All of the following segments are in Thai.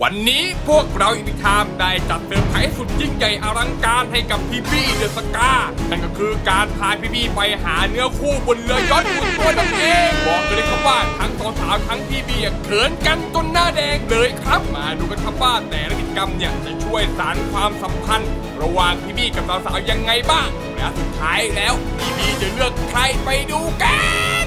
วันนี้พวกเราอินดิไทม์ได้จัดเซอร์ไพรส์สุดยิ่งใหญ่อลังการให้กับพี่บี้เดอะสกานั่นก็คือการพาพี่บี้ไปหาเนื้อคู่บนเรือยอชต์หุ่นตัวนั่นเองบอกเลยครับว่าทั้งสาวทั้งพี่บี้เขินกันจนหน้าแดงเลยครับมาดูกันครับว่าแต่ละกิจกรรมเนี่ยจะช่วยสานความสัมพันธ์ระหว่างพี่บี้กับสาวๆยังไงบ้างและสุดท้ายแล้วพี่บี้จะเลือกใครไปดูกัน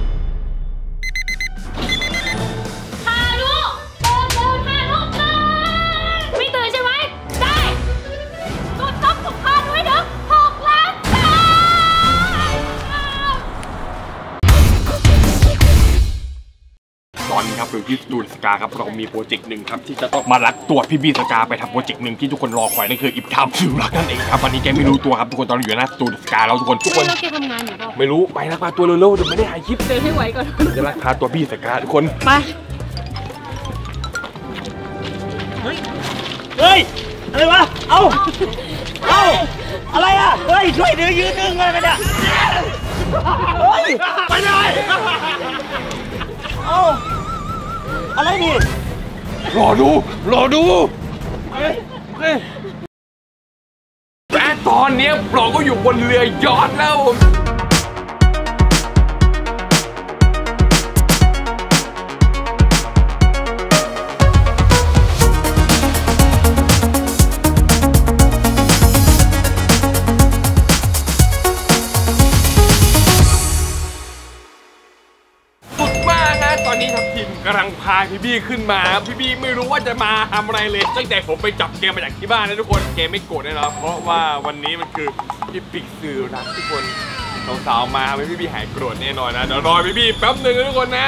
ตอนนี้ครับอยู่ที่สตูดิโอสกาครับเรามีโปรเจกต์หนึ่งครับที่จะต้องมาลักตัวพี่บี้สกาไปทำโปรเจกต์หนึ่งที่ทุกคนรอคอยนั่นคืออิบทามสื่อรักนั่นเองครับวันนี้แกไม่รู้ตัวครับทุกคนตอนนี้อยู่หน้าสตูดิโอสกาแล้วทุกคนแกทำงานอยู่เปล่าไม่รู้ไปลักพาตัวเร็วๆเดี๋ยวไม่ได้ถ่ายคลิปเดินให้ไหวก่อนจะลักพาตัวพี่สกาทุกคนไปเฮ้ยอะไรวะเอาอะไรอ่ะเฮ้ยช่วยยืนอะไรไปเนี่ยเฮ้ยไปเลยเอาอะไรนี่รอดูและตอนนี้เราก็อยู่บนเรือยอชต์แล้วตอนนี้ทัพทีมกำลังพาพี่บี้ขึ้นมาพี่บี้ไม่รู้ว่าจะมาทำอะไรเลยตั้งแต่ผมไปจับเกมมาจากที่บ้านนะทุกคนเกมไม่โกรธแน่นอนเพราะว่าวันนี้มันคืออีพิกสื่อรักทุกคนสาวๆมาทำให้พี่บี้หายโกรธแน่นอนนะเดี๋ยวรอพี่บี้แป๊บหนึ่งนะทุกคนนะ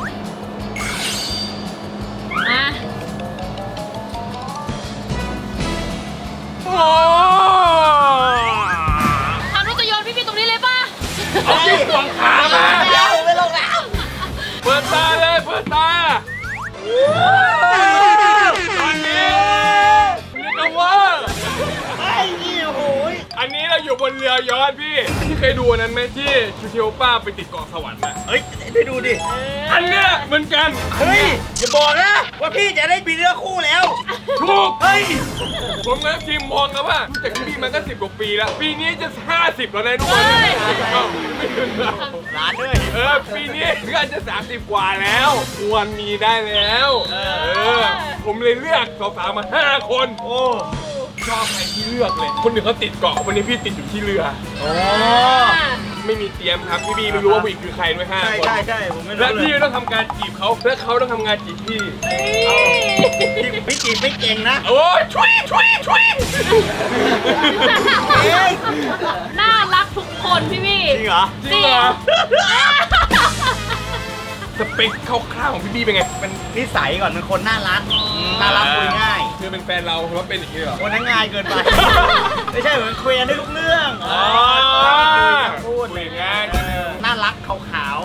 ทำรถจะโยนพี่บี้ตรงนี้เลยป่ะเอาที่ขวางขามาไม่ลงแล้วเปิดตาเลยเปิดตาตอนนี้นี่ก็ว่าไอ้นี่โอ้โหอันนี้เราอยู่บนเรือยอชต์พี่เคยดูนั้นไหมที่ชูเทลป้าไปติดเกาะสวรรค์นะเฮ้ยไปดูดิอันเนี้ยเหมือนกันเฮ้ยอย่าบอกนะว่าพี่จะได้มีเนื้อคู่แล้วถูกเฮ้ยผมกับทีมมองกันว่าจากพี่มันก็10 กว่าปีแล้วปีนี้จะ50แล้วนะทุกคนไม่ถึงแล้วล้านด้วยปีนี้ก็จะ30 กว่าแล้วควรมีได้แล้วผมเลยเลือกสาวๆมา5 คนโอ้ชอบใครที่เลือกเลยคนหนึ่งเขาติดเกาะวันนี้พี่ติดอยู่ที่เรือไม่มีเตรียมครับพี่บี้ไม่รู้ว่าผู้หญิงคือใครด้วย5 คนใช่ผมไม่รู้และพี่ต้องทำการจีบเขาและเขาต้องทำงานจีบพี่พี่จีบไม่เก่งนะโอ้ยช่วยน่ารักทุกคนพี่บี้จริงเหรอสเปคคร่าวๆของพี่บี้เป็นไงเป็นนิสัยก่อนเป็นคนน่ารักคุยง่ายคือเป็นแฟนเราเพราะเป็นอย่างนี้เหรอคนนั้นง่ายเกินไปไม่ใช่เหมือนคุยได้ทุกเรื่องพูดง่ายน่ารักขาว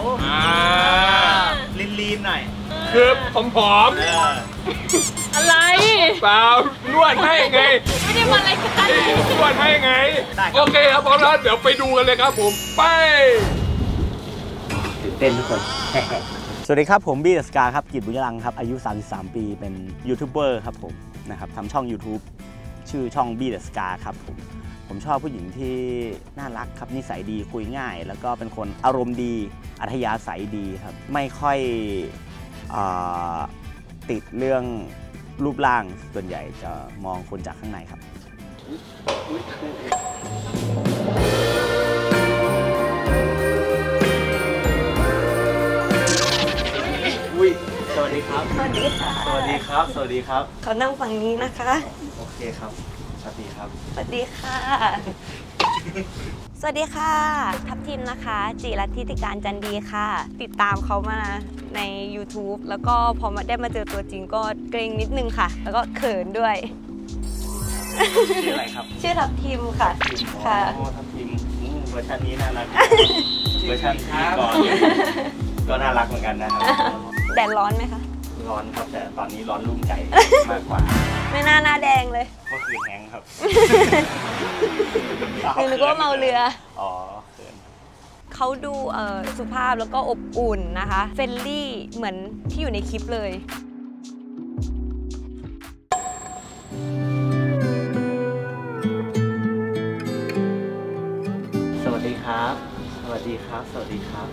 ลีนหน่อยคือผอมอะไรเปล่านวดให้ไงไม่ได้มาอะไรกันนวดให้ไงโอเคครับพร้อมแล้วเดี๋ยวไปดูกันเลยครับผมไปตื่นเต้นทุกคนสวัสดีครับผมบี้เดอะสกาครับกิตบุญยรังครับอายุ33 ปีเป็นยูทูบเบอร์ครับผมนะครับทำช่อง YouTube ชื่อช่องบี้เดอะสกาครับผมชอบผู้หญิงที่น่ารักครับนิสัยดีคุยง่ายแล้วก็เป็นคนอารมณ์ดีอัธยาศัยดีครับไม่ค่อยติดเรื่องรูปร่างส่วนใหญ่จะมองคนจากข้างในครับสวัสดีครับสวัสดีค่ะสวัสดีครับสวัสดีครับเขานั่งฝั่งนี้นะคะโอเคครับสวัสดีครับสวัสดีค่ะสวัสดีค่ะทัพทีมนะคะจิรัตน์ทิติการจันดีค่ะติดตามเขามาใน YouTube แล้วก็พอได้มาเจอตัวจริงก็เกรงนิดนึงค่ะแล้วก็เขินด้วยชื่ออะไรครับชื่อทัพทีมค่ะค่ะทัพทีมเวอร์ชันนี้น่ารักเวอร์ชันที่ก่อนก็น่ารักเหมือนกันนะครับแดดร้อนไหมคะร้อนครับแต่ตอนนี้ร้อนรุ่มใจมากกว่าไม่น่าหน้าแดงเลยเมื่อคืนแห้งครับนึกว่าเมาเรืออ๋อเขาดูสุภาพแล้วก็อบอุ่นนะคะเฟรนลี่เหมือนที่อยู่ในคลิปเลยดีครับสวัสดีครับ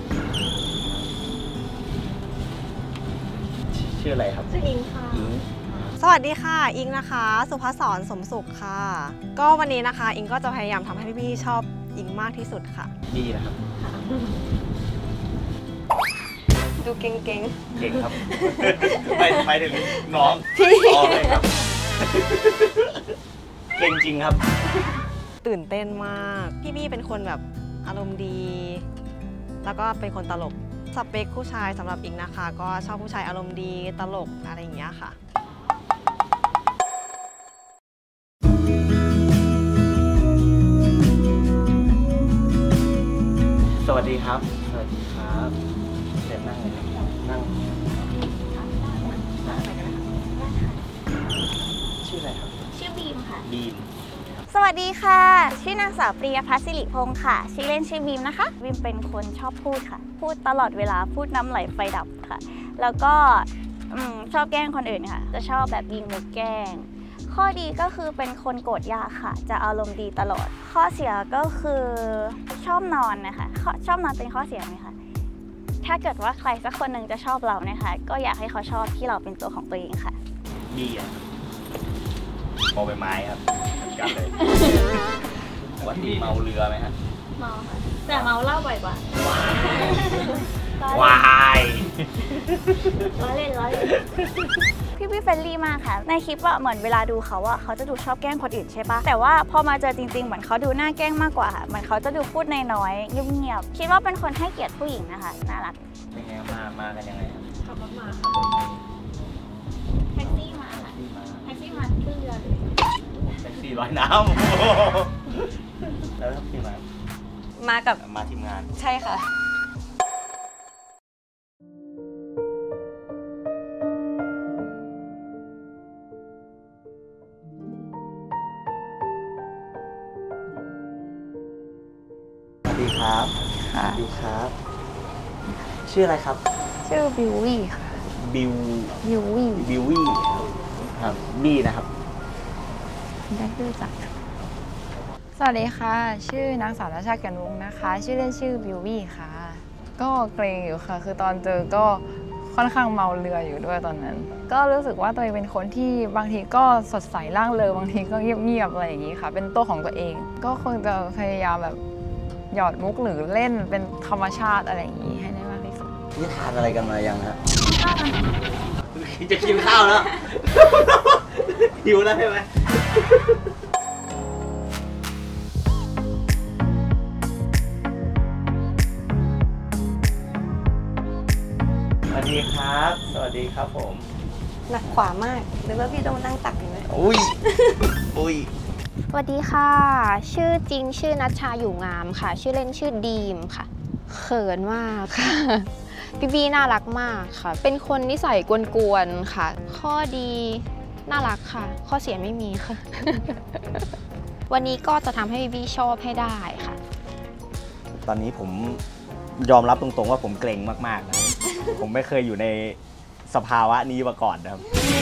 ชื่ออะไรครับชื่ออิงค่ะสวัสดีค่ะอิงนะคะสุภศรสมสุขค่ะ ก็วันนี้นะคะอิงก็จะพยายามทำให้พี่ๆชอบอิงมากที่สุดค่ะดีนะครับดูเก่งเก่งครับ ไปถึงน้องพี่อ๋อเลยครับ เก่งจริงครับๆตื่นเต้นมากพี่บี้เป็นคนแบบอารมณ์ดี แล้วก็เป็นคนตลกสเปคผู้ชายสำหรับอิงนะคะ ก็ชอบผู้ชายอารมณ์ดีตลกอะไรอย่างเงี้ยค่ะสวัสดีครับ สวัสดีครับเดี๋ยวนั่งเลยครับนั่งชื่ออะไรครับชื่อบีมค่ะบีมสวัสดีค่ะ ชื่อนางสาวปริยพัฒน์สิริพงศ์ค่ะ ชื่อเล่นชื่อบีมนะคะ บีมเป็นคนชอบพูดค่ะ พูดตลอดเวลา พูดน้ำไหลไฟดับค่ะ แล้วก็ชอบแกล้งคนอื่นค่ะ จะชอบแบบยิงมุกแกล้ง ข้อดีก็คือเป็นคนโกรธยากค่ะ จะอารมณ์ดีตลอด ข้อเสียก็คือชอบนอนนะคะ ชอบนอนเป็นข้อเสียไหมคะ ถ้าเกิดว่าใครสักคนหนึ่งจะชอบเรานะคะ ก็อยากให้เขาชอบที่เราเป็นตัวของตัวเองค่ะบีอะมอใบไม้ครับเหมือนกันเลยปกติเมาเรือไหมครับเมาค่ะ แต่เมาเหล้าบ่อยกว่าวายล้อเล่นพี่เฟรนลี่มากค่ะในคลิปอะเหมือนเวลาดูเขาอะเขาจะดูชอบแกล้งคนอื่นใช่ปะแต่ว่าพอมาเจอจริงๆเหมือนเขาดูน่าแกล้งมากกว่าค่ะเหมือนเขาจะดูพูดน้อยๆเงียบๆคิดว่าเป็นคนให้เกียรติผู้หญิงนะคะน่ารักเป็นไงมากันยังไงครับขับรถมาแท็กซี่มาค่ะแท็กซี่มาขึ้นเรือเลยแท็กซี่ลอยน้ำแล้วพี่มามากับมาทีมงานใช่ค่ะสวัสดีครับค่ะสวัสดีครับ ชื่ออะไรครับชื่อบิววี่ค่ะบิวบิววี่บิววี่ครับบี้นะครับได้รู้จักสวัสดีค่ะ ชื่อนางสาวณชาติกันวงศ์นะคะ ชื่อเล่นชื่อบิววี่ค่ะ ก็เกรงอยู่ค่ะ คือตอนเจอก็ค่อนข้างเมาเรืออยู่ด้วยตอนนั้น ก็รู้สึกว่าตัวเองเป็นคนที่บางทีก็สดใสร่างเริงบางทีก็เงียบๆอะไรอย่างนี้ค่ะ เป็นตัวของตัวเอง ก็คงจะพยายามแบบหยอดมุกหรือเล่นเป็นธรรมชาติอะไรอย่างนี้ให้ได้มากที่สุดนี่ทานอะไรกันมายังฮะจะกินข้าวแล้ว หิวแล้วใช่ไหมสวัสดีครับ สวัสดีครับผมหนักขวามากหรือว่าพี่ต้องนั่งตักอยู่ไหมอุ้ย อุ้ยสวัสดีค่ะ ชื่อจริงชื่อนัชชาอยู่งามค่ะ ชื่อเล่นชื่อดีมค่ะ เขินมากค่ะ พี่บีน่ารักมากค่ะ เป็นคนนิสัยกวนๆค่ะ ข้อดีน่ารักค่ะ ข้อเสียไม่มีค่ะ วันนี้ก็จะทำให้พี่บีชอบให้ได้ค่ะตอนนี้ผมยอมรับตรงๆว่าผมเกรงมากๆนะ ผมไม่เคยอยู่ในสภาวะนี้มาก่อนนะครับ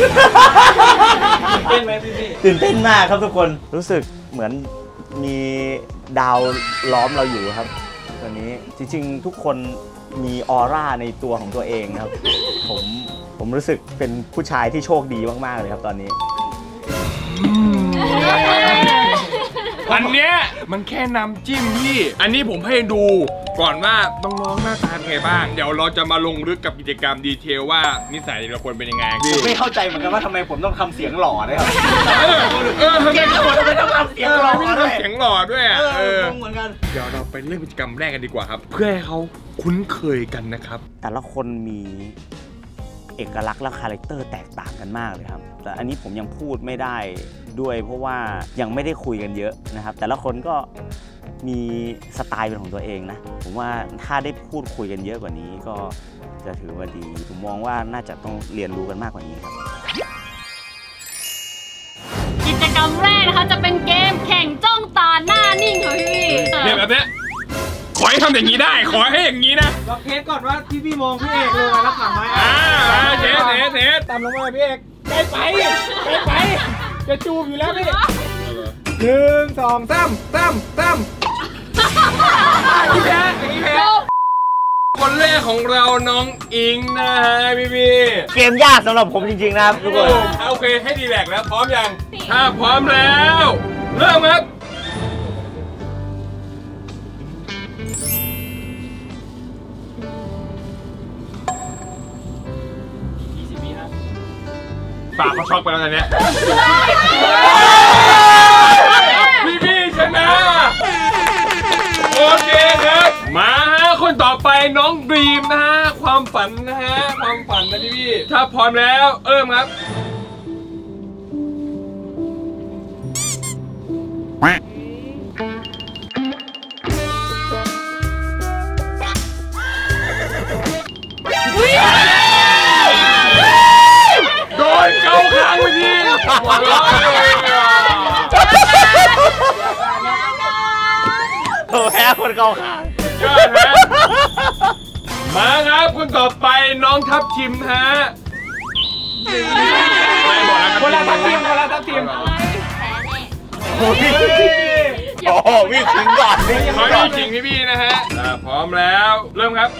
ตื่นเต้นไหมพี่ตื่นเต้นมากครับทุกคน รู้สึกเหมือนมีดาวล้อมเราอยู่ครับตอนนี้จริงๆทุกคนมีออร่าในตัวของตัวเองครับ ผมรู้สึกเป็นผู้ชายที่โชคดีมากๆเลยครับตอนนี้อันเนี้ยมันแค่น้ำจิ้มพี่ อันนี้ผมให้ดูก่อนว่าน้องๆหน้าตาเป็นไงบ้าง เดี๋ยวเราจะมาลงลึกกับกิจกรรมดีเทลว่านิสัยแต่ละคนเป็นยังไงผมไม่เข้าใจเหมือนกันว่าทำไมผมต้องทำเสียงหล่อด้วยครับทำไมเก่งทั้งหมดทำไมต้องทำเสียงหล่อไม่ด้วยทำเสียงหล่อด้วยอ่ะงงเหมือนกันเดี๋ยวเราไปเริ่มกิจกรรมแรกกันดีกว่าครับ เพื่อให้เขาคุ้นเคยกันนะครับแต่ละคนมีเอกลักษณ์และคาแรคเตอร์แตกต่างกันมากเลยครับแต่อันนี้ผมยังพูดไม่ได้ด้วยเพราะว่ายังไม่ได้คุยกันเยอะนะครับแต่ละคนก็มีสไตล์เป็นของตัวเองนะผมว่าถ้าได้พูดคุยกันเยอะกว่านี้ก็จะถือว่าดีผมมองว่าน่าจะต้องเรียนรู้กันมากกว่านี้ครับกิจกรรมแรกนะคะจะเป็นเกมแข่งจ้องตาหน้านิ่งค่ะพี่เนี่ยแบบเนี้ยขอให้ทำอย่างนี้ได้ ขอให้อย่างนี้นะเราเทสก่อนว่าที่พี่มองพี่เอกลงมาแล้วขาไม้เทสตามลงมาพี่เอกใกล้ไปจะจูบอยู่แล้วพี่1 2 3 พี่แพ้คนแรกของเราน้องอิงนะฮะพี่เกมยากสำหรับผมจริงๆนะครับทุกคนโอเคให้ดีแลกแล้วพร้อมยังถ้าพร้อมแล้วเริ่มครับปากเขาช็อกไปแล้วตอนนี้พี่ชนะโอเคครับมาฮะคนต่อไปน้องดรีมนะฮะความฝันนะฮะความฝันนะพี่ถ้าพร้อมแล้วเริ่มครับโดนเกาค้างไปทีโอ้แพ้คนเกาค้างยอดฮะมาครับคนต่อไปน้องทับทิมฮะคนละทัพทีมคนละทัพทีมโอ้วิ่งถึงก่อนขอให้จริงพี่นะฮะพร้อมแล้วเริ่มครับ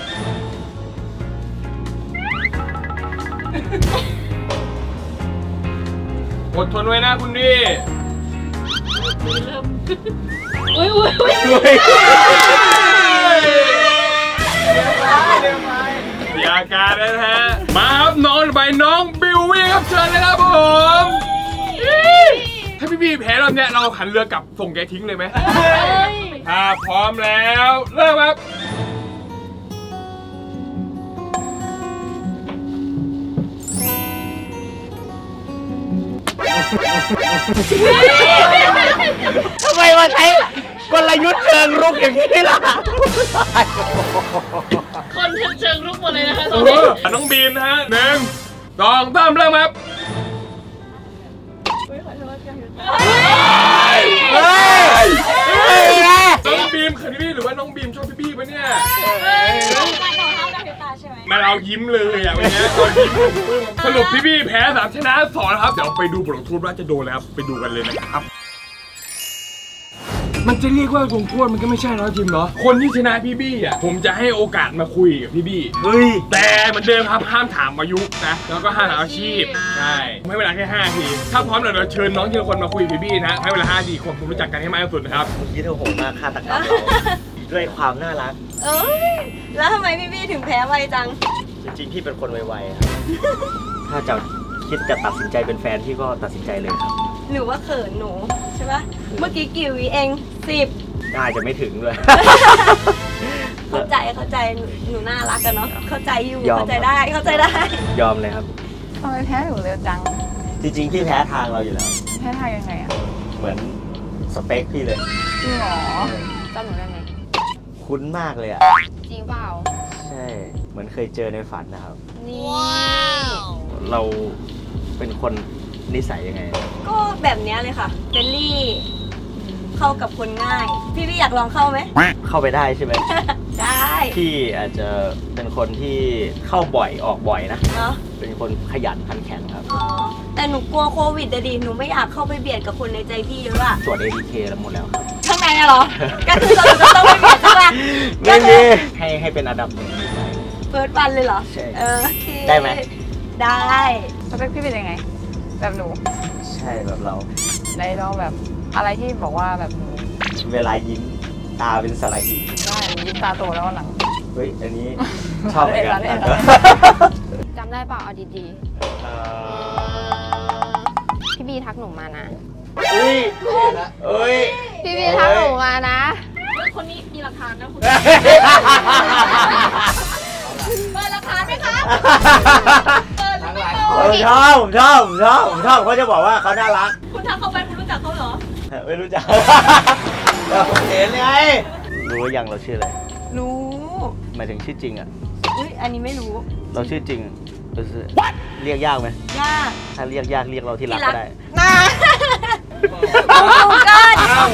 อดทนไว้นะคุณพี่อุ้ยอย่าการนะฮะมาครับน้องไปน้องบิววี่ครับเชิญเลยครับผมถ้าพี่แพ้รอบเนี้ยเราหันเรือกลับส่งแกทิ้งเลยไหมถ้าพร้อมแล้วเริ่มครับทำไมมาใช้กลยุทธ์เชิงรุกอย่างนี้ล่ะคนเชิงรุกหมดเลยนะคะน้องบีมนะฮะ1 2 3เริ่มครับน้องบีมคือพี่หรือว่าน้องบีมชอบพี่ปะเนี่ยมาเรายิ้มเลยอ่ะวันนี้เรายิ้มสรุปพี่แพ้3ชนะ2นะครับเดี๋ยวไปดูบทลงโทษว่าจะโดนแล้วไปดูกันเลยนะครับมันจะเรียกว่าลงโทษมันก็ไม่ใช่แล้วทีมเนาะคนที่ชนะพี่บี้อ่ะผมจะให้โอกาสมาคุยกับพี่บี้แต่เหมือนเดิมครับห้ามถามอายุนะแล้วก็ห้ามถามอาชีพใช่ให้เวลาแค่5 นาทีถ้าพร้อมเดี๋ยวเชิญน้องทีละคนมาคุยกับพี่บี้นะให้เวลา5 นาทีคนผมรู้จักกันให้มากที่สุดนะครับเมื่อกี้เธอโหดมากฆาตกรรมเราด้วยความน่ารักแล้วทำไมพี่บี้ถึงแพ้ไวจังจริงๆพี่เป็นคนไวๆครับถ้าจะคิดจะตัดสินใจเป็นแฟนพี่ก็ตัดสินใจเลยครับหรือว่าเขินหนูใช่ปะเมื่อกี้กี่วิเอง10 น่าจะไม่ถึงเลยเข้าใจหนูน่ารักกันเนาะเข้าใจอยู่เข้าใจได้ยอมเลยครับทำไมแพ้หนูเร็วจังจริงๆพี่แพ้ทางเราอยู่แล้วแพ้ทางยังไงอ่ะเหมือนสเปคพี่เลยจริงเหรอจำหนูได้ไหมคุ้นมากเลยอ่ะจริงเปล่าใช่เหมือนเคยเจอในฝันนะครับนี่เราเป็นคนนิสัยยังไงก็แบบนี้เลยค่ะเฟรนลี่เข้ากับคนง่ายพี่อยากลองเข้าไหมเข้าไปได้ใช่ไหมได้พี่อาจจะเป็นคนที่เข้าบ่อยออกบ่อยนะเป็นคนขยันขันแข็งครับแต่หนูกลัวโควิดดิหนูไม่อยากเข้าไปเบียดกับคนในใจพี่เยอะอะตรวจ ATK แล้วหมดแล้วครับข้างในเหรอก็คือเราจะต้องไม่เบียดใช่ไหมไม่มีให้เป็นอันดับ1ในใจเฟิร์สวันเลยเหรอใช่โอเคได้ไหมได้สเปคพี่เป็นยังไงแบบหนูใช่แบบเราในเราแบบอะไรที่บอกว่าแบบหนูเวลายิ้มตาเป็นสระอีได้ยิ้มตาโตแล้วหลังเฮ้ยอันนี้ชอบเหมือนกันจำได้เปล่าเอาดีๆพี่บีทักหนูมานะพี่บีทักหนูมานะคนนี้มีหลักฐานนะคุณเปิดหลักฐานไหมคะผมชอบเขาจะบอกว่าเขาน่ารักคุณทักเขาไปคุณรู้จักเขาเหรอไม่รู้จักผมเห็นไงรู้ยังเราชื่ออะไรรู้หมายถึงชื่อจริงอ่ะอันนี้ไม่รู้เราชื่อจริงเรียกยากไหมยากถ้าเรียกยากเรียกเราที่รักก็ได้นะกูเกิ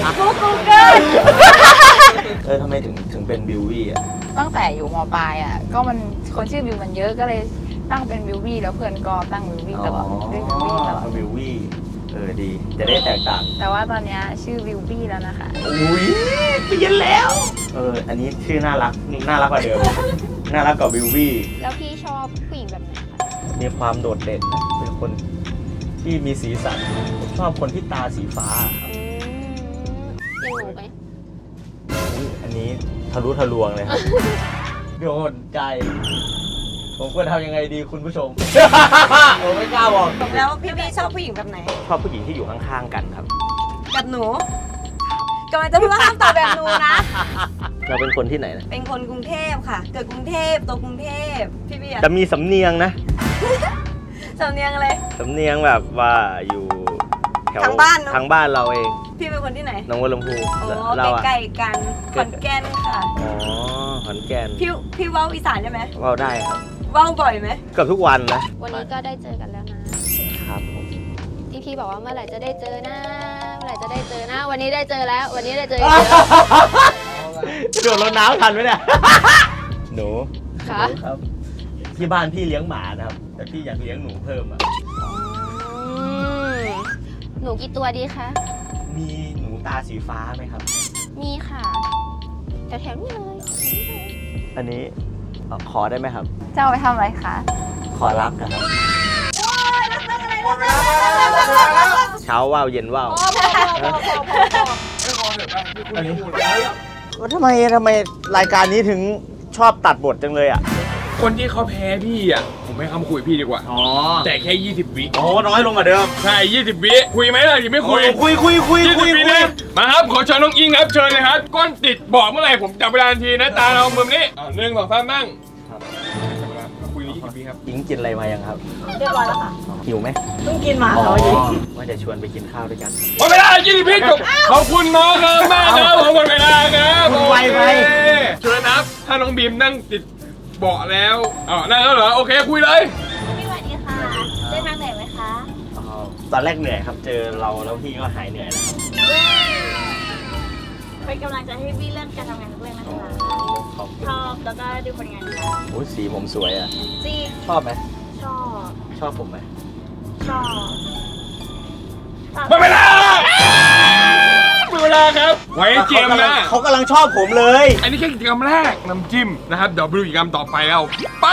ลทำไมถึงเป็นบิววี่อ่ะตั้งแต่อยู่ม.ปลายอ่ะก็มันคนชื่อบิวมันเยอะก็เลยตั้งเป็นบิววี่แล้วเพื่อนก็ตั้งบิววี่ตลอดบิววี่ดีจะได้แตกต่างแต่ว่าตอนนี้ชื่อวิวบี้แล้วนะคะอุ้ยเปลี่ยนแล้วอันนี้ชื่อน่ารักกว่าเดิม น่ารักกว่าวิวบี้แล้วพี่ชอบผู้หญิงแบบไหนคะมีความโดดเด่นนะเป็นคนที่มีสีสันผมชอบคนที่ตาสีฟ้าครับยังหนูไหมอุ๊ยอันนี้ทะลุทะลวงเลยครับ โดนใจ ผมควรทำยังไงดีคุณผู้ชม ผมไม่กล้าบอกแล้วพี่ชอบผู้หญิงแบบไหนชอบผู้หญิงที่อยู่ข้างๆกันครับแบบหนูกำลังจะพูดว่าห้ามตอบแบบหนูนะเราเป็นคนที่ไหนนะเป็นคนกรุงเทพค่ะ เกิดกรุงเทพโตกรุงเทพพี่เบียร์จะมีสำเนียงนะสำเนียงอะไรสำเนียงแบบว่าอยู่แถวทางบ้านเนอะทางบ้านเราเองพี่เป็นคนที่ไหนหนองบัวลำพูโอ้เราอะใกล้ๆกันขอนแก่นค่ะอ๋อขอนแก่นพี่เว้าอีสานใช่ไหมเว้าได้ครับเว้าบ่อยไหมเกือบทุกวันนะวันนี้ก็ได้เจอกันแล้วนะครับผมที่พี่บอกว่าเมื่อไหร่จะได้เจอนะเมื่อไหร่จะได้เจอนะ วันนี้ได้เจอแล้ว วันนี้ได้เจออีกแล้วโดดรดน้ำทันไหมเนี่ย หนูค่ะหนูครับ ที่บ้านพี่เลี้ยงหมานะครับ แต่พี่อยากเลี้ยงหนูเพิ่มอ่ะหนูกี่ตัวดีคะมีหนูตาสีฟ้าไหมครับมีค่ะแถวๆนี้เลยอันนี้ขอได้ไหมครับจะเอาไปทำอะไรคะขอรักนะครับ เช้าว่าวเย็นว่าวอันนี้ทำไมรายการนี้ถึงชอบตัดบทจังเลยอ่ะคนที่เขาแพ้พี่อ่ะผมให้คำคุยพี่ดีกว่าอ๋อแต่แค่20 วิอ๋อน้อยลงกว่าเดิมใช่20 วิคุยไหมล่ะยังไม่คุยคุย 20 วินะมาครับขอเชิญน้องอิงครับเชิญเลยครับก้นติดบอกเมื่อไหร่ผมจับเวลาทันทีนะตาเรามือนี้1 2 3นั่งครับคุย20 วิครับอิงกินอะไรมายังครับเรียบร้อยแล้วค่ะหิวไหมเพิ่งกินมาอ๋อเขาอีกว่าจะชวนไปกินข้าวด้วยกันหมดเวลา20 วิจบขอบคุณน้องครับแม่ครับผมหมดเวลาครับคุณไวไปเชิญนะครับถ้าน้องบีมนั่งติดเบาะแล้วนั่งแล้วเหรอโอเคคุยเลยพี่สวัสดีค่ะได้ทางไหนไหมคะตอนแรกเหนื่อยครับ เจอเราแล้วพี่ก็หายเหนื่อยแล้วครับเป็นกำลังใจให้พี่เรื่องการทำงานทุกเรื่องนะคะขอบคุณชอบแล้วก็ดูผลงานค่ะโอ้ยสีผมสวยอ่ะจริงชอบไหมชอบชอบผมไหมชอบหมดเวลาหมดเวลาครับไว้เกมนะเขากำลังชอบผมเลยอันนี้แค่กิจกรรมแรกน้ำจิ้มนะครับเดี๋ยวไปดูกิจกรรมต่อไปแล้วไป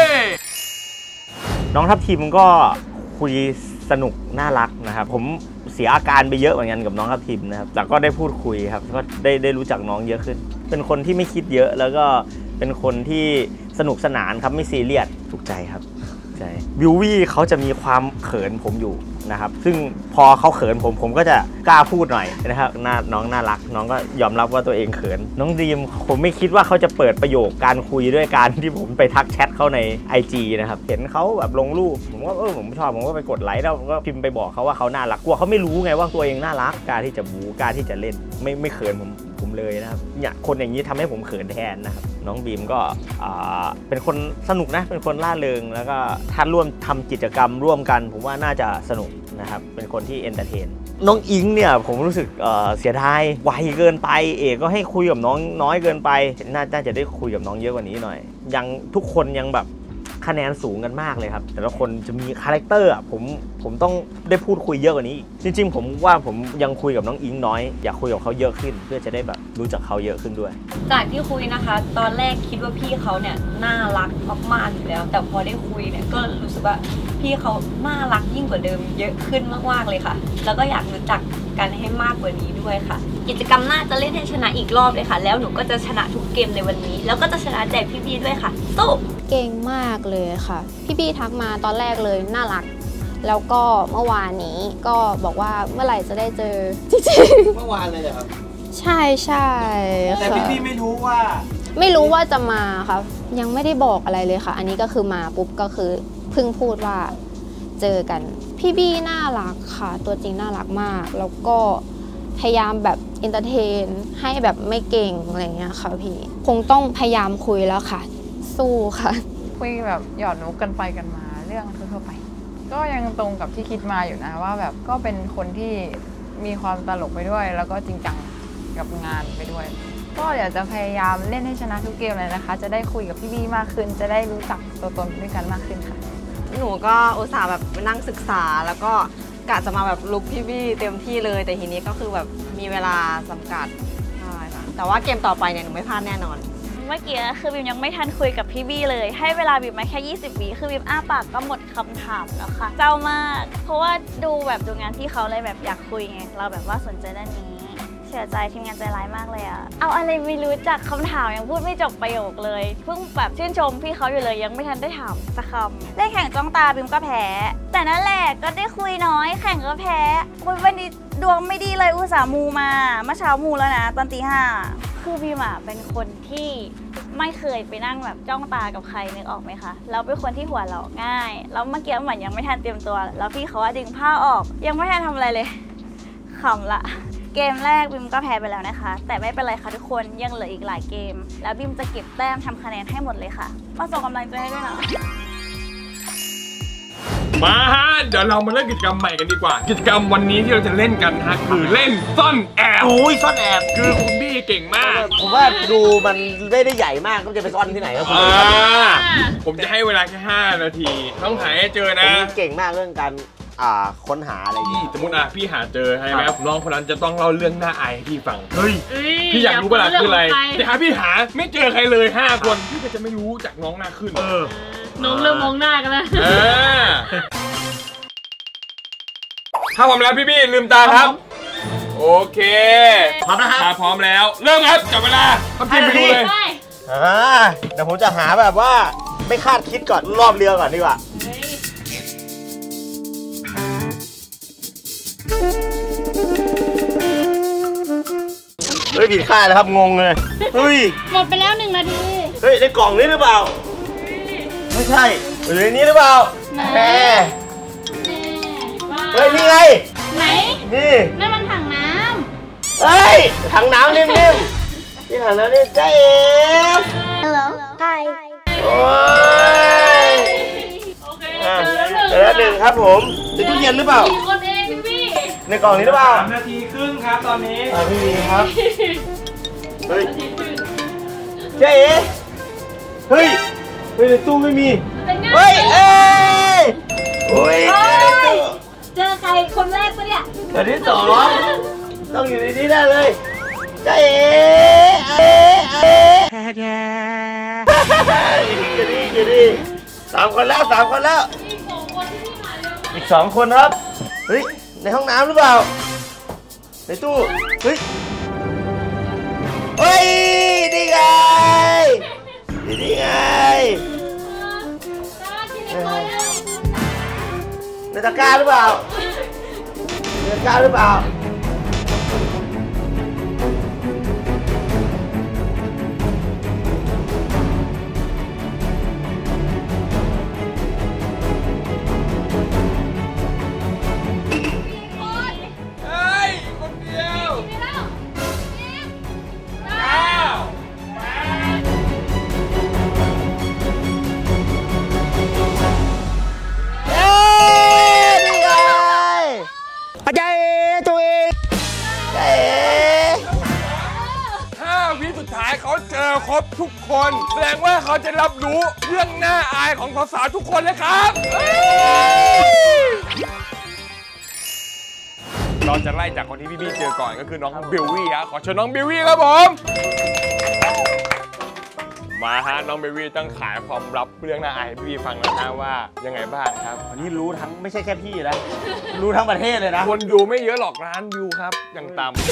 น้องทัพทีมก็คุยสนุกน่ารักนะครับ ผมเสียอาการไปเยอะเหมือนกันกับน้องทัพทีมนะครับแต่ก็ได้พูดคุยครับก็ได้รู้จักน้องเยอะขึ้น เป็นคนที่ไม่คิดเยอะแล้วก็เป็นคนที่สนุกสนานครับไม่ซีเรียสถูกใจครับใจวิววี่เขาจะมีความเขินผมอยู่นะครับซึ่งพอเขาเขินผมก็จะกล้าพูดหน่อยนะครับน้องน่ารักน้องก็ยอมรับว่าตัวเองเขินน้องดีมผมไม่คิดว่าเขาจะเปิดประโยคการคุยด้วยการที่ผมไปทักแชทเขาใน IG นะครับเห็นเขาแบบลงรูปผมก็ผมชอบผมก็ไปกดไลค์แล้วก็พิมพ์ไปบอกเขาว่าเขาน่ารักกลัวเขาไม่รู้ไงว่าตัวเองน่ารักกล้าที่จะบูกล้าที่จะเล่นไม่เขินผมเลยนะครับเนี่ยคนอย่างนี้ทำให้ผมเขินแทนนะครับน้องบีมก็เป็นคนสนุกนะเป็นคนล่าเริงแล้วก็ถ้าร่วมทำกิจกรรมร่วมกันผมว่าน่าจะสนุกนะครับเป็นคนที่เอนเตอร์เทนน้องอิงเนี่ยผมรู้สึกเสียดายไวเกินไปเอกก็ให้คุยกับน้องน้อยเกินไปน่าจะได้คุยกับน้องเยอะกว่านี้หน่อยยังทุกคนยังแบบคะแนนสูงกันมากเลยครับแต่ละคนจะมีคาแรคเตอร์ผมต้องได้พูดคุยเยอะกว่านี้จริงๆผมว่าผมยังคุยกับน้องอิงน้อยอยากคุยกับเขาเยอะขึ้นเพื่อจะได้แบบรู้จักเขาเยอะขึ้นด้วยจากที่คุยนะคะ ตอนแรกคิดว่าพี่เขาเนี่ยน่ารักมากๆอยู่แล้ว แต่พอได้คุยเนี่ยก็รู้สึกว่าพี่เขาน่ารักยิ่งกว่าเดิมเยอะขึ้นมากๆเลยค่ะแล้วก็อยากรู้จักกันให้มากกว่านี้ด้วยค่ะกิจกรรมหน้าจะเล่นให้ชนะอีกรอบเลยค่ะแล้วหนูก็จะชนะทุกเกมในวันนี้แล้วก็จะชนะแจกพี่ๆด้วยค่ะสู้เก่งมากเลยค่ะ พี่ทักมาตอนแรกเลยน่ารัก แล้วก็เมื่อวานนี้ก็บอกว่าเมื่อไหร่จะได้เจอจริงๆเมื่อวานเลยเหรอครับใช่แต่ค่ะพี่ไม่รู้ว่าจะมาค่ะยังไม่ได้บอกอะไรเลยค่ะ อันนี้ก็คือมาปุ๊บก็คือเพิ่งพูดว่าเจอกันพี่บี้น่ารักค่ะตัวจริงน่ารักมากแล้วก็พยายามแบบเอนเตอร์เทนให้แบบไม่เก่งอะไรเงี้ยค่ะพี่คงต้องพยายามคุยแล้วค่ะสู้ค่ะคุยแบบหยอดนุกกันไปกันมาเรื่องทั่วๆไป ก็ยังตรงกับที่คิดมาอยู่นะว่าแบบก็เป็นคนที่มีความตลกไปด้วย แล้วก็จริงจังกับงานไปด้วย ก็เดี๋ยวจะพยายามเล่นให้ชนะทุกเกมเลยนะคะ จะได้คุยกับพี่บี้มากขึ้น จะได้รู้จักตัวตนด้วยกันมากขึ้นค่ะหนูก็อุตส่าห์แบบมานั่งศึกษาแล้วก็กะจะมาแบบลุกพี่บี้เต็มที่เลย แต่ทีนี้ก็คือแบบมีเวลาจำกัดใช่ค่ะแต่ว่าเกมต่อไปเนี่ยหนูไม่พลาดแน่นอนเมื่อกี้คือบิมยังไม่ทันคุยกับพี่บี้เลยให้เวลาบิมมาแค่20 วิคือบิมอ้าปากก็หมดคำถามแล้วค่ะเจ้ามากเพราะว่าดูงานที่เขาเลยแบบอยากคุยไงเราแบบว่าสนใจด้านนี้เสียใจทีมงานใจร้ายมากเลยอะเอาอะไรไม่รู้จักคำถามยังพูดไม่จบประโยคเลยเพิ่งแบบชื่นชมพี่เขาอยู่เลยยังไม่ทันได้ถามสักคำได้แข่งจ้องตาบิมก็แพ้แต่นั่นแหละก็ได้คุยน้อยแข่งก็แพ้วันนี้ดวงไม่ดีเลยอุตส่าห์มูมาเมื่อเช้ามูแล้วนะตอนตี 5คือบิมอะเป็นคนที่ไม่เคยไปนั่งแบบจ้องตากับใครนึกออกไหมคะแล้วเป็นคนที่หัวเราะง่ายแล้วเมื่อกี้เหมือนยังไม่ทันเตรียมตัวแล้วพี่เขาว่าดึงผ้าออกยังไม่ทันทำอะไรเลยขำละเกมแรกบิมก็แพ้ไปแล้วนะคะแต่ไม่เป็นไรค่ะทุกคนยังเหลืออีกหลายเกมแล้วบิมจะเก็บแต้มทำคะแนนให้หมดเลยค่ะมาส่งกำลังใจให้ด้วยนะมาฮะเดี๋ยวเรามาเล่นกิจกรรมใหม่กันดีกว่ากิจกรรมวันนี้ที่เราจะเล่นกันฮะคือเล่นซ่อนแอบโอ้ยซ่อนแอบคือคุณบี้เก่งมากผมว่าดูมันไม่ได้ใหญ่มากก็จะไปซ่อนที่ไหนครับผมจะให้เวลาแค่5 นาทีต้องหาให้เจอนะผมเก่งมากเรื่องการค้นหาอะไรอย่างนี้สมมติพี่หาเจอใช่ไหมน้องคนนั้นจะต้องเล่าเรื่องน่าอายให้พี่ฟังเฮ้ยพี่อยากรู้เวลาคืออะไรแต่ถ้าพี่หาไม่เจอใครเลย5 คนพี่ก็จะไม่รู้จากน้องหน้าขึ้นน้องเริ่มมองหน้ากันแล้วถ้าพร้อมแล้วพี่ลืมตาครับโอเคพร้อมนะครับพร้อมแล้วเริ่มครับจับเวลาทำทีมไปดูเลยเดี๋ยวผมจะหาแบบว่าไม่คาดคิดก่อนรอบเรือก่อนดีกว่าเฮ้ยผิดคาดแล้วครับงงเลยเฮ้ยหมดไปแล้ว1 นาทีเฮ้ยในกล่องนี้หรือเปล่าไม่ใช่หรือในนี้หรือเปล่าแหมเฮ้ยนี่ไงไหนนี่นั่นมันถังน้ำเฮ้ยถังน้ำนิ่มๆนี่ถังน้ำนี่ใจเอ๋ Hello Hi โอ้ยเจอแล้ว1ครับผมในตู้เย็นหรือเปล่าคนเองพี่ในกล่องนี้หรือเปล่า 3 นาทีครึ่งครับตอนนี้พี่วีครับเฮ้ยเจ๊เฮ้ยในตู้ไม่มีเฮ้ยโอ้ยเจอใครคนแรกปะเนี่ยคนที่2ต้องอยู่ในนี้ได้เลยเจ๊ดี3 คนแล้วอีก2 คนครับเฮ้ยในห้องน้ำหรือเปล่าในตู้เฮ้ยนี่ไงในตะกร้าหรือเปล่าเขาเจอครบทุกคนแสดงว่าเขาจะรับรู้เรื่องน่าอายของสาวๆทุกคนเลยครับเราจะไล่จากคนที่พี่เจอก่อนก็คือน้องบิววี่ครับขอเชิญน้องบิววี่ครับผมมาฮะน้องบิววี่ต้องขายความลับเรื่องน่าอายให้พี่ฟังแล้วนะว่ายังไงบ้างครับวันนี้รู้ทั้งไม่ใช่แค่พี่นะรู้ทั้งประเทศเลยนะคนดูไม่เยอะหรอกล้านวิวครับยังต่ำ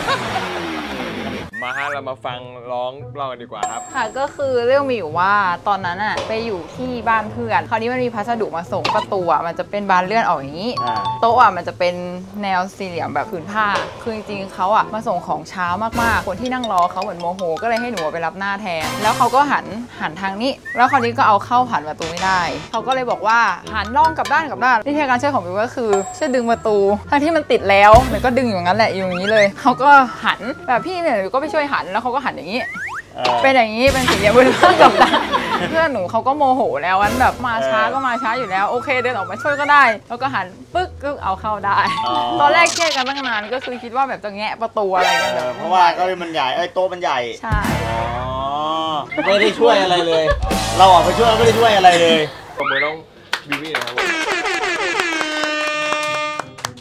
มาฮะเรามาฟังร้องเล่ากันดีกว่าครับค่ะก็คือเรื่องมีอยู่ว่าตอนนั้นอะไปอยู่ที่บ้านเพื่อนคราวนี้มันมีพัสดุมาส่งประตูอะมันจะเป็นบานเลื่อนออกอย่างนี้โต๊ะอะมันจะเป็นแนวสี่เหลี่ยมแบบผืนผ้าคือจริงๆเขาอะมาส่งของเช้ามากๆคนที่นั่งรอเขาเหมือนโมโหก็เลยให้หนูไปรับหน้าแทนแล้วเขาก็หันทางนี้แล้วคราวนี้ก็เอาเข้าผ่านประตูไม่ได้เขาก็เลยบอกว่าหันล่องกลับด้านวิธีการช่วยของบิวก็คือช่วยดึงประตูทั้งที่มันติดแล้วมันก็ดึงอย่างนั้นแหละอย่างนี้เลยเขาก็หันแบบพี่เนี่ยก็ไปช่วยหันแล้วเขาก็หันอย่างนี้เป็นอย่างนี้เป็นสี่เหลี่ยมบนข้างกับตาเพื่อนหนูเขาก็โมโหแล้ววันแบบมาช้าก็มาช้าอยู่แล้วโอเคเดินออกมาช่วยก็ได้แล้วก็หันปึ๊กก็เอาเข้าได้ตอนแรกเครียดกันตั้งนานก็คือคิดว่าแบบจะแงะประตูอะไรกันแบบเพราะว่าก็มันใหญ่โต๊ะมันใหญ่ใช่ไม่ได้ช่วยอะไรเลยเราออกไปช่วยไม่ได้ช่วยอะไรเลยผมเลยต้องบิววี่นะครับ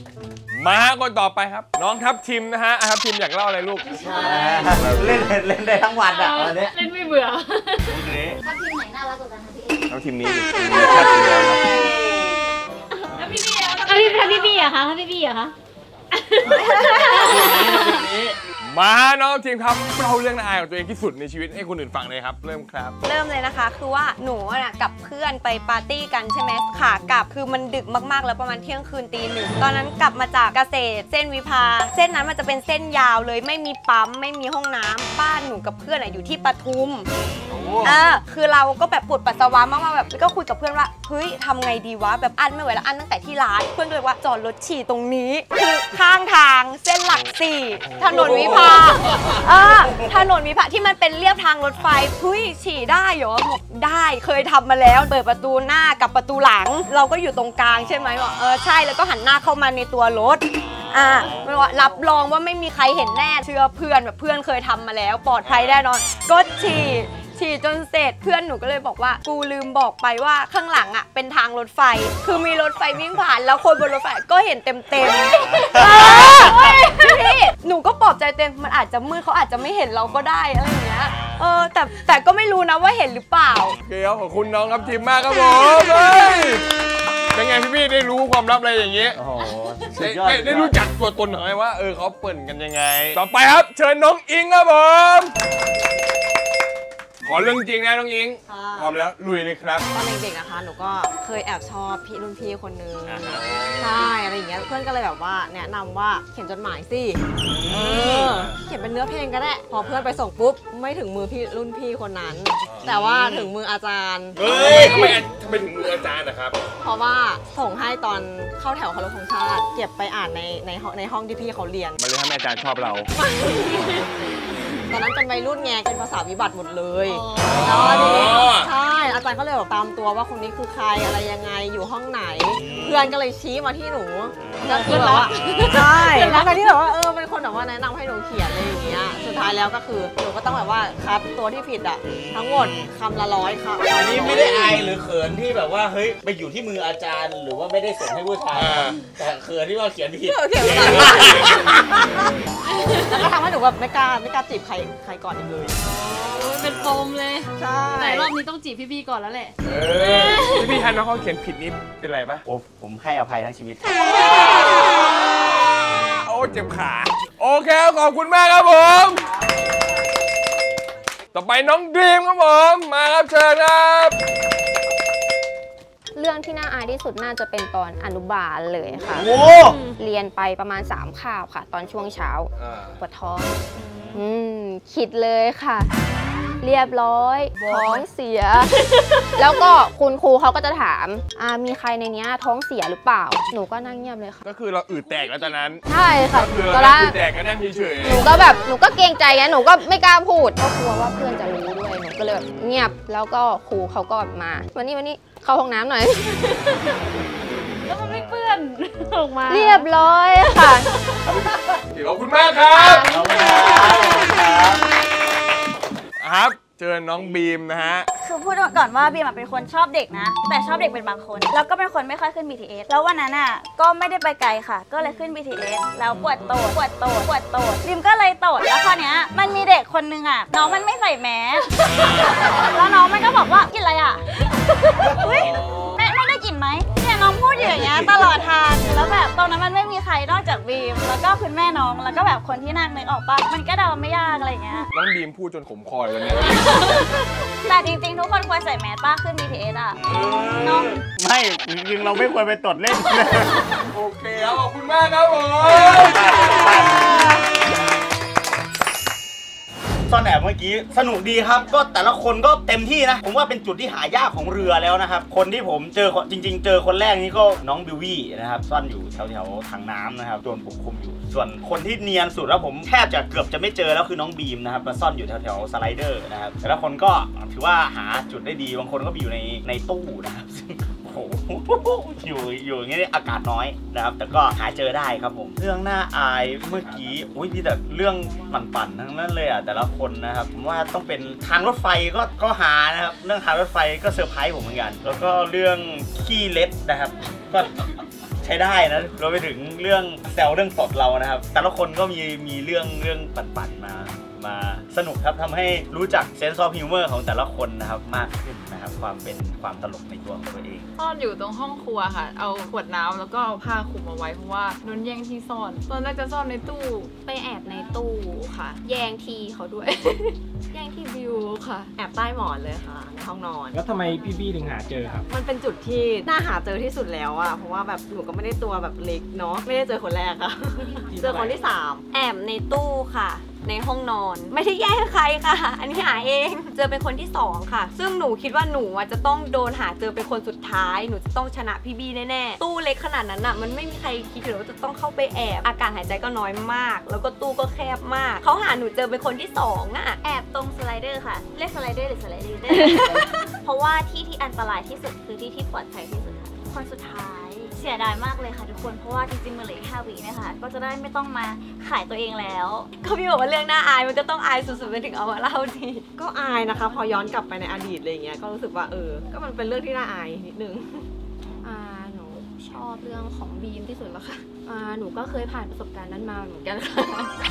มาคนต่อไปครับน้องทัพทิมนะฮะทัพทิมอยากเล่าอะไรลูกเล่นได้ทั้งวันอ่ะวันนี้เล่นไม่เบื่อถ้าทีมไหนน่ารักกว่ากันคะพี่เอน้องทีมนี้อยู่ทีมนี้แค่ทีเดียวครับแล้วพี่บี้ถ้าพี่บี้อะคะถ้าพี่บี้อะคะมาน้องทีมครับเล่าเรื่องน่าอายของตัวเองที่สุดในชีวิตให้คนอื่นฟังเลยครับเริ่มครับเริ่มเลยนะคะคือว่าหนูเนี่ยกับเพื่อนไปปาร์ตี้กันใช่ไหมขากลับคือมันดึกมากๆแล้วประมาณเที่ยงคืนตีหนึ่งตอนนั้นกลับมาจากเกษตรเส้นวิภาเส้นนั้นมันจะเป็นเส้นยาวเลยไม่มีปั๊มไม่มีห้องน้ำบ้านหนูกับเพื่อนอยู่ที่ปทุมคือเราก็แบบปวดปัสสาวะมากๆแบบก็คุยกับเพื่อนว่าเฮ้ยทำไงดีวะแบบอั้นไม่ไหวแล้วอั้นตั้งแต่ที่ร้านเพื่อนก็เลยว่าจอดรถฉี่ตรงนี้คือข้างทางเส้นหลัก4ถนนวิภาถนนวิภาที่มันเป็นเลียบทางรถไฟเฮ้ยฉี่ได้เหรอบอกได้เคยทำมาแล้วเปิดประตูหน้ากับประตูหลังเราก็อยู่ตรงกลางใช่ไหมบอกใช่แล้วก็หันหน้าเข้ามาในตัวรถมันว่ารับรองว่าไม่มีใครเห็นแน่เชื่อเพื่อนแบบเพื่อนเคยทำมาแล้วปลอดภัยแน่นอนก็ฉี่จนเสร็จเพื่อนหนูก็เลยบอกว่ากูลืมบอกไปว่าข้างหลังเป็นทางรถไฟคือมีรถไฟวิ่งผ่านแล้วคนบนรถไฟก็เห็นเต็มพี่หนูก็ปลอบใจเต็มมันอาจจะมืดเขาอาจจะไม่เห็นเราก็ได้อะไรอย่างเงี้ยแต่ก็ไม่รู้นะว่าเห็นหรือเปล่าโอเคครับขอบคุณน้องครับทีมมากครับผมเป็นไงพี่ได้รู้ความลับอะไรอย่างเงี้ยโอ้โหสุดยอดได้รู้จักตัวตนหน่อยว่าเขาเปิดกันยังไงต่อไปครับเชิญน้องอิงครับผมขอเรื่องจริงนะน้องอิงพร้อมแล้วลุยเลยครับตอนเด็กๆนะคะหนูก็เคยแอบชอบรุ่นพี่คนนึงใช่อะไรอย่างเงี้ยเพื่อนก็เลยแบบว่าแนะนำว่าเขียนจดหมายสิเขียนเป็นเนื้อเพลงก็ได้พอเพื่อนไปส่งปุ๊บไม่ถึงมือรุ่นพี่คนนั้นแต่ว่าถึงมืออาจารย์ทำไมถึงมืออาจารย์นะครับเพราะว่าส่งให้ตอนเข้าแถวเคารพธงชาติเก็บไปอ่านในห้องที่พี่เขาเรียนมันเลยทำให้อาจารย์ชอบเราตอนนั้นเป็นวัยรุ่นไงเป็นภาษาวิบัติหมดเลยแล้วใช่อาจารย์ก็เลยแบบตามตัวว่าคนนี้คือใครอะไรยังไงอยู่ห้องไหนเพื่อนก็เลยชี้มาที่หนูก็คือแบบว่าใช่แล้วที่แบบว่าเป็นคนแบบว่าแนะนำให้หนูเขียนอะไรอย่างเงี้ยสุดท้ายแล้วก็คือหนูก็ต้องแบบว่าคัดตัวที่ผิดทั้งหมดคำละ100ค่ะอันนี้ไม่ได้อายหรือเขินที่แบบว่าเฮ้ยไปอยู่ที่มืออาจารย์หรือว่าไม่ได้ส่งให้ผู้ชายแต่เขินที่ว่าเขียนผิดแล้วก็ทำให้หนูแบบไม่กล้าจีบใครก่อนอีกเลยเป็นปมเลยใช่แต่รอบนี้ต้องจีบพี่บี้ก่อนแล้วแหละพี่ทันว่าเขาเขียนผิดนี่เป็นไรปะโอ้ผมให้อภัยทั้งชีวิตโอ้เจ็บขาโอเคขอบคุณมากครับผม ต่อไปน้องดีมครับผมมาครับเชิญครับเรื่องที่น่าอายที่สุดน่าจะเป็นตอนอนุบาลเลยค่ะเรียนไปประมาณ3คาบค่ะตอนช่วงเช้าปวดท้องคิดเลยค่ะเรียบร้อยท้องเสียแล้วก็คุณครูเขาก็จะถามมีใครในนี้ท้องเสียหรือเปล่าหนูก็นั่งเงียบเลยค่ะก็คือเราอืดแตกแล้วตอนนั้นใช่ค่ะตอนนั้นอืดแตกก็นั่งเฉยหนูก็แบบหนูก็เกรงใจไงหนูก็ไม่กล้าพูดเพราะกลัวว่าเพื่อนจะรู้ด้วยหนูก็เลยแบบเงียบแล้วก็ครูเขาก็มาวันนี้เข้าห้องน้ำหน่อยแล้วมันไม่เปื้อนออกมาเรียบร้อยค่ะขอบคุณมากครับครับเจอน้องบีมนะฮะคือพูดก่อนว่าบีมเป็นคนชอบเด็กนะแต่ชอบเด็กเป็นบางคนแล้วก็เป็นคนไม่ค่อยขึ้น BTS แล้ววันนั้นก็ไม่ได้ไปไกลค่ะก็เลยขึ้น BTS แล้วปวดโตดบีมก็เลยโตดแล้วคราวนี้มันมีเด็กคนนึงน้องมันไม่ใส่แมสแล้วน้องมันก็บอกว่ากินอะไรอุ้ยไม่ได้กลิ่นไหมเนี่ยน้องพูดอย่างเงี้ยตลอดทางแล้วแบบตรงนั้นมันไม่มีใครนอกจากบีมแล้วก็คุณแม่น้องแล้วก็แบบคนที่นั่งนึกออกปะมันก็เดาไม่ยากอะไรเงี้ยน้องบีมพูดจนขมคอเลยเนี่ยแต่จริงๆทุกคนควรใส่แมสป้าขึ้น BTS น้องไม่จริงๆเราไม่ควรไปตดเล่นโอเคครับขอบคุณมากครับผมซ่อนแอบเมื่อกี้สนุกดีครับก็แต่ละคนก็เต็มที่นะผมว่าเป็นจุดที่หายากของเรือแล้วนะครับคนที่ผมเจอจริงๆเจอคนแรกนี้ก็น้องบิววี่นะครับซ่อนอยู่แถวๆทางน้ำนะครับโดนปกคลุมอยู่ส่วนคนที่เนียนสุดแล้วผมแทบจะเกือบจะไม่เจอแล้วคือน้องบีมนะครับมาซ่อนอยู่แถวๆสไลเดอร์นะครับแต่ละคนก็ถือว่าหาจุดได้ดีบางคนก็ไปอยู่ในตู้นะครับโอ้โหอยู่อย่างนี้อากาศน้อยนะครับแต่ก็หาเจอได้ครับผมเรื่องน่าอายเมื่อกี้มีแต่เรื่องปั่นๆทั้งนั้นเลยแต่ละคนนะครับผมว่าต้องเป็นทางรถไฟก็หานะครับเรื่องทางรถไฟก็เซอร์ไพรส์ผมเหมือนกันแล้วก็เรื่องขี้เล็ดนะครับก็ใช้ได้นะรวมไปถึงเรื่องแซวเรื่องสดเรานะครับแต่ละคนก็มีเรื่องปั่นมาสนุกครับทำให้รู้จักเซนส์ออฟฮิวเมอร์ของแต่ละคนนะครับมากขึ้นนะครับความตลกในตัวของตัวเองซ่อนอยู่ตรงห้องครัวค่ะเอาขวดน้ำแล้วก็เอาผ้าคลุมเอาไว้เพราะว่าโดนแย่งที่ซ่อนตอนแรกจะซ่อนในตู้ไปแอบในตู้ค่ะ แย่งที่เขาด้วย แย่งที่วิวค่ะแอบใต้หมอนเลยค่ะในห้องนอนแล้วทำไมพี่บี้ถึงหาเจอครับมันเป็นจุดที่น่าหาเจอที่สุดแล้วอะเพราะว่าแบบหนูก็ไม่ได้ตัวแบบเล็กเนาะไม่ได้เจอคนแรกอะ เจอคนที่ 3 แอบในตู้ค่ะ ในห้องนอนไม่ได้แย่งใครค่ะ อันนี้หาเองเจอเป็นคนที่2ค่ะซึ่งหนูคิดว่าหนูจะต้องโดนหาเจอเป็นคนสุดท้ายหนูจะต้องชนะพี่บี้แน่ๆตู้เล็กขนาดนั้นอ่ะมันไม่มีใครคิดเลยว่าจะต้องเข้าไปแอบอากาศหายใจก็น้อยมากแล้วก็ตู้ก็แคบมากเขาหาหนูเจอเป็นคนที่2อ่ะแอบตรงสไลเดอร์ค่ะเรียกสไลเดอร์หรือสไลเดอร์ เพราะว่าที่ที่อันตรายที่สุดคือที่ที่ปลอดภัยที่สุดค่ะคนสุดท้ายเสียดายมากเลยค่ะทุกคนเพราะว่าจริงๆมันเหลือ5 วินะคะก็จะได้ไม่ต้องมาขายตัวเองแล้วเขาพี่บอกว่าเรื่องน่าอายมันก็ต้องอายสุดๆไปถึงเอามาเล่าทีก็อายนะคะ พอย้อนกลับไปในอดีตอะไรเงี้ยก็รู้สึกว่าก็มันเป็นเรื่องที่น่าอายนิดนึงหนูชอบเรื่องของบีมที่สุดแล้วค่ะหนูก็เคยผ่านประสบการณ์นั้นมาเหมือนกันค่ะ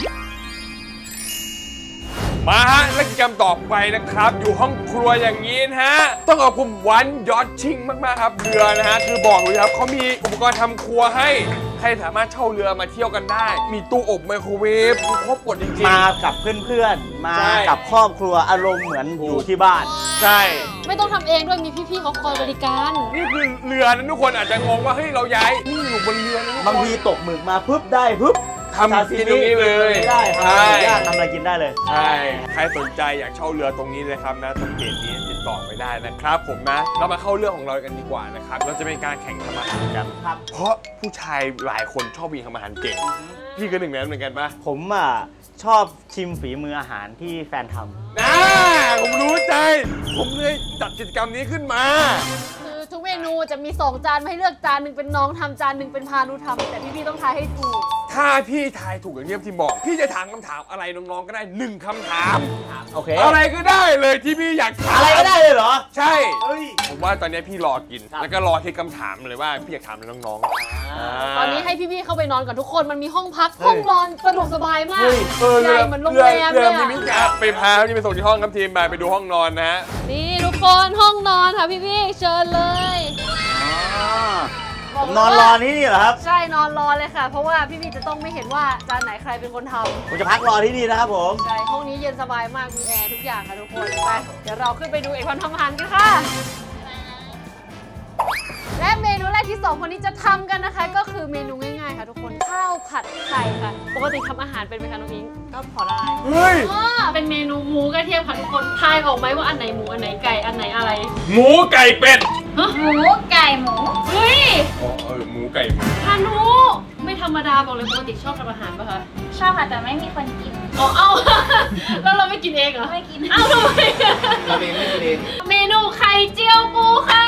มาฮะและกิจกรรมต่อไปนะครับอยู่ห้องครัวอย่างนี้นะฮะต้องขอบคุณวันยอดชิ่งมากๆครับเรือนะฮะคือบอกเลยครับเขามีอุปกรณ์ทำครัวให้ใครสามารถเช่าเรือมาเที่ยวกันได้มีตู้อบไมโครเวฟครบหมดจริงๆมากับเพื่อนๆมากับครอบครัวอารมณ์เหมือนอยู่ที่บ้านใช่ไม่ต้องทำเองด้วยมีพี่ๆเขาคอยบริการนี่คือเรือนะทุกคนอาจจะงงว่าเฮ้ยเราย้ายนี่อยู่บนเรือนะทุกคนบางทีตกหมึกมาปุ๊บได้ปุ๊บทำกินตรงนี้เลยได้ทำอะไรกินได้เลยใช่ใครสนใจอยากเช่าเรือตรงนี้เลยครับนะตรงเพจนี้ติดต่อไปได้นะครับผมนะเรามาเข้าเรื่องของเรากันดีกว่านะครับเราจะเป็นการแข่งทำอาหารกันครับเพราะผู้ชายหลายคนชอบมีทำอาหารเก่งพี่ก็หนึ่งในนั้นเหมือนกันปะผมชอบชิมฝีมืออาหารที่แฟนทำผมรู้ใจผมเลยจัดกิจกรรมนี้ขึ้นมาคือทุกเมนูจะมี2 จานให้เลือกจานหนึ่งเป็นน้องทำจานหนึ่งเป็นพานุทำแต่พี่ต้องทายให้ถูกถ้าพี่ทายถูกอย่างที่ทีมบอกพี่จะถามคำถามอะไรน้องๆก็ได้1 คำถามโอเคอะไรก็ได้เลยที่พี่อยากถามอะไรก็ได้เลยเหรอใช่ผมว่าตอนนี้พี่รอกินแล้วก็รอที่คำถามเลยว่าพี่อยากถามน้องๆตอนนี้ให้พี่ๆเข้าไปนอนกับทุกคนมันมีห้องพักห้องนอนสะดวกสบายมากใหญ่เหมือนโรงแรมเลยไปพาพี่ไปส่งที่ห้องครับทีมไปดูห้องนอนนะฮะนี่ทุกคนห้องนอนค่ะพี่ๆเชิญเลยนอนรอนี่เหรอครับใช่นอนรอเลยค่ะเพราะว่าพี่ๆจะต้องไม่เห็นว่าจานไหนใครเป็นคนทำผมจะพักรอที่นี่นะครับผมใช่ห้องนี้เย็นสบายมากมีแอร์ทุกอย่างค่ะทุกคนไปเดี๋ยวเราขึ้นไปดูเอกพันธ์ทำอาหารกันค่ะและเมนูแรกที่2คนนี้จะทำกันนะคะก็คือเมนูง่ายๆค่ะทุกคนข้าวผัดไข่ค่ะปกติทำอาหารเป็นไหมคะน้องพิงก็พอได้เฮ้ยเป็นเมนูหมูกระเทียมค่ะทุกคนทายออกไหมว่าอันไหนหมูอันไหนไก่อันไหนอะไรหมูไก่เป็ดหมูไก่หมูเฮ้ยหมูไก่หมูพานุไม่ธรรมดาบอกเลยปกติชอบทำอาหารป่ะคะชอบค่ะแต่ไม่มีคนกินเอาแล้วเราไม่กินเองเหรอไม่กินทำไมเราเองไม่กินเองเมนูไข่เจียวปูค่ะ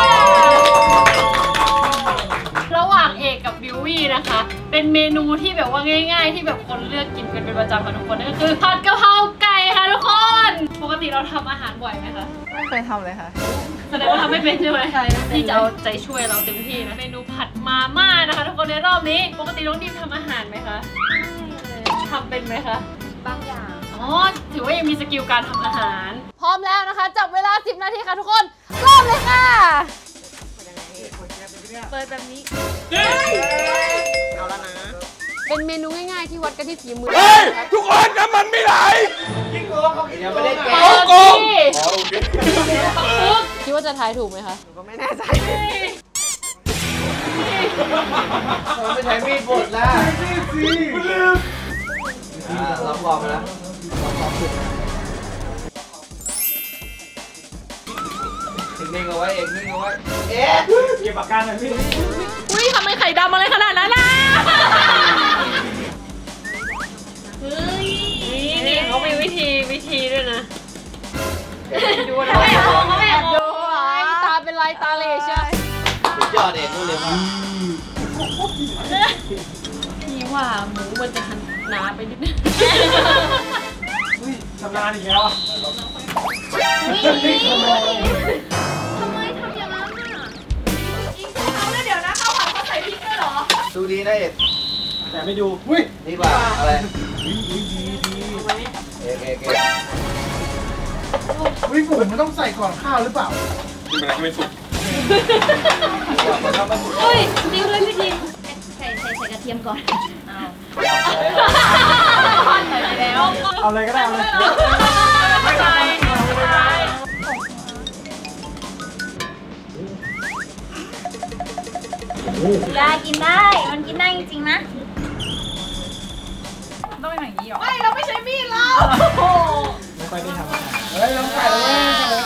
ระหว่างเอกกับบิววี่นะคะเป็นเมนูที่แบบว่าง่ายๆที่แบบคนเลือกกินกันเป็นประจำค่ะทุกคนนั่นก็คือผัดกะเพราไก่ค่ะทุกคนปกติเราทำอาหารบ่อยไหมคะไม่เคยทำเลยค่ะแสดงว่าทำไม่เป็นใช่ไหมใช่ที่จะเอาใจช่วยเราเต็มที่นะเมนูผัดมาม่านะคะทุกคนในรอบนี้ปกติน้องดิมทำอาหารไหมคะทำเป็นไหมคะบางอย่างถือว่ายังมีสกิลการทำอาหารพร้อมแล้วนะคะจับเวลา10 นาทีค่ะทุกคนเริ่มเลยค่ะเปิดแบบนี้เอาแล้วนะเป็นเมนูง่ายๆที่วัดกันที่ฝีมือทุกคนน้ำมันไม่ไหลยิ่งโกงเขาคิดไม่ได้แกงโกงคิดว่าจะทายถูกไหมคะก็ไม่แน่ใจมันไม่ใช้มีดบดแล้วเราบอกมาแล้วนิ่งเอาไว้เองนิ่งเอาไว้เก็บปากกาหน่อยพี่อุ้ยทำไมไข่ดำอะไรขนาดนั้นล่ะเฮ้ยนี่เขามีวิธีด้วยนะดูนะเขาแอบดูตาเป็นลายตาเลใช่สุดยอดเองรู้เลยว่าพี่ว่าหมูมันจะหนาไปนิดนึงชำนาญอีกแล้วทำไมทำอย่างนั้นอ่ะยิงเขาแล้วเดี๋ยวนะข้าวผัดก็ใส่พริกด้วยดูดีนะเอกแต่ไม่ดูอุ้ยดีกว่าอะไรดีเอกอุ้ยผมมันต้องใส่ก่อนข้าวหรือเปล่ากินไปแล้วไม่สุกเฮ้ยดิวเลยพี่ดิวใส่กระเทียมก่อนใส่ไปแล้วเอาเลยก็ได้เอาเลยไม่ใส่ได้กินได้ มันกินได้จริงๆนะต้องเป็นอย่างนี้หรอไม่เราไม่ใช้มีดเราไม่ค่อยได้ทำอาหารเฮ้ยลองใส่เลย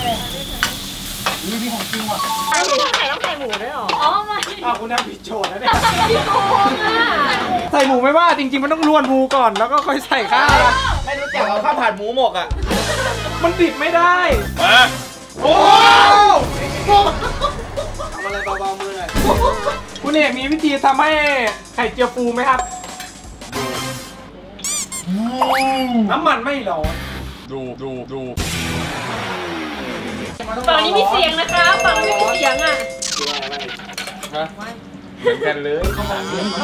นี่ของจริงว่ะต้องใส่หมูด้วยหรออ๋อไม่อ้าวคุณทำผิดโจทย์นะเนี่ยพี่โกงอ่ะใส่หมูไม่ว่าจริงๆมันต้องลวนหมูก่อนแล้วก็ค่อยใส่ข้าวนะไม่รู้จักเอาข้าวผัดหมูหมกอ่ะมันดิบไม่ได้มาโอ้ทำอะไรเบาๆมือหน่อยคุณเอกมีวิธีทำให้ไข่เจียวฟูไหมครับน้ำมันไม่ร้อนดูฝั่งนี้มีเสียงนะคะฝั่งนี้มีเสียงอ่ะฮะเหมือนกันเลยโอ้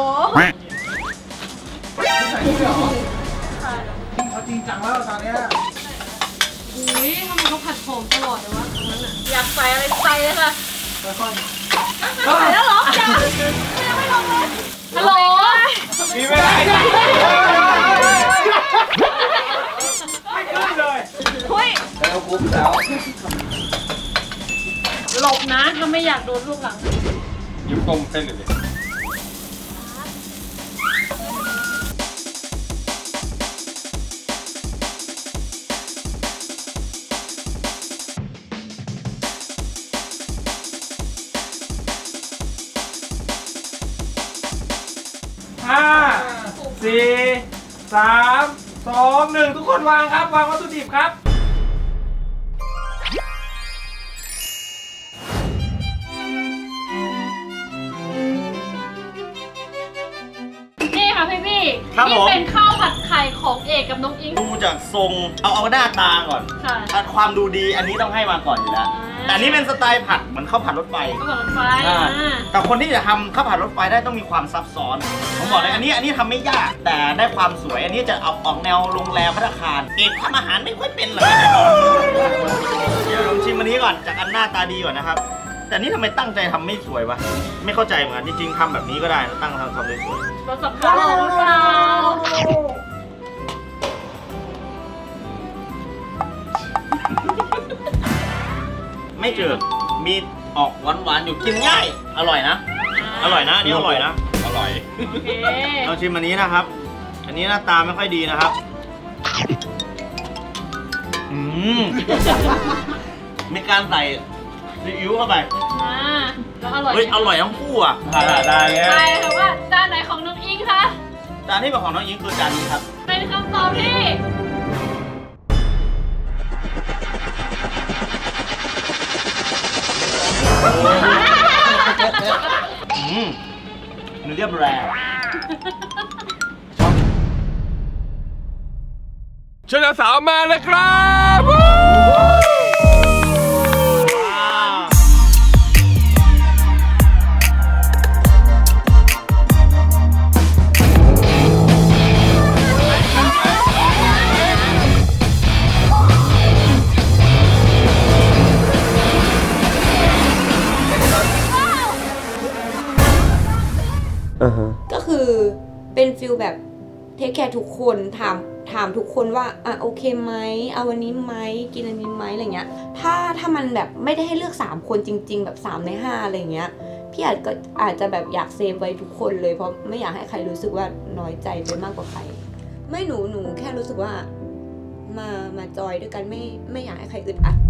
ใส่ด้วยเหรอเอาจริงจังแล้วตอนเนี้ยอุ้ยทำไมเขาผัดหอมตลอดเลยวะตรงนั้นอ่ะอยากใส่อะไรใส่เลยค่ะค่อยใส่แล้วเหรอยังไม่ลงเลยฮัลโหลๆมีไม่ได้ไม่ขึ้นเลยแล้วคุ้มแล้วหลบนะถ้าไม่อยากโดนลูกหลังยิ้มต้มเส้นหน่อยดิ 5 4 3 2 1ทุกคนวางครับวางวัตถุดิบครับนี่ค่ะพี่พี่ครับนี่ผมเป็นข้าวผัดไข่ของเอกกับน้องอิงดูจากทรงเอาหน้าตาก่อนค่ะความดูดีอันนี้ต้องให้มาก่อนอยู่แล้ว แต่อันนี้เป็นสไตล์ผัดเหมือนข้าวผัดรถไฟข้าวผัดรถไฟอ่าอ่าแต่คนที่จะทำข้าวผัดรถไฟได้ต้องมีความซับซ้อน ผมบอกเลยอันนี้ทำไม่ยาก แต่ได้ความสวย อันนี้จะออกแนวโรงแรมภัตตาคารเอกทำอาหารไม่ค่อยเป็นหรอกแน่นอนเดี๋ยวลองชิมอันนี้ก่อนจากอันหน้าตาดีก่อนนะครับ แต่นี่ทำไมตั้งใจทำไม่สวยวะไม่เข้าใจเหมือนกันจริงๆทำแบบนี้ก็ได้นะตั้งทำสวยรสสับปะรดหรือเปล่าๆไม่เจอมีออกหวานๆอยู่กินง่าย อร่อยนะ อร่อยนะอันนี้อร่อยนะอร่อยโอเคลองชิมอันนี้นะครับ อันนี้หน้าตาไม่ค่อยดีนะครับ มีการใส่ซีอิ๊วเข้าไปอ่าแล้วอร่อยเฮ้ย อร่อยทั้งคู่อ่ะได้เลยใช่ค่ะว่าจานไหนของน้องอิงคะจานที่เป็นของน้องอิงคือจานนี้ครับเป็นคำตอบที่เนื้อแรงเชิญสาวมาเลยครับก็คือเป็นฟิลแบบเทคแคร์ทุกคนถามทุกคนว่าอ่ะโอเคไหมเอาวันนี้ไหมกินอันนี้ไหมอะไรเงี้ยถ้ามันแบบไม่ได้ให้เลือก3คนจริง ๆ แบบ3 ใน 5อะไรเงี้ยพี่อาจจะแบบอยากเซฟไว้ทุกคนเลยเพราะไม่อยากให้ใครรู้สึกว่าน้อยใจไปมากกว่าใครไม่หนูแค่รู้สึกว่ามาจอยด้วยกันไม่อยากให้ใครอึดอัด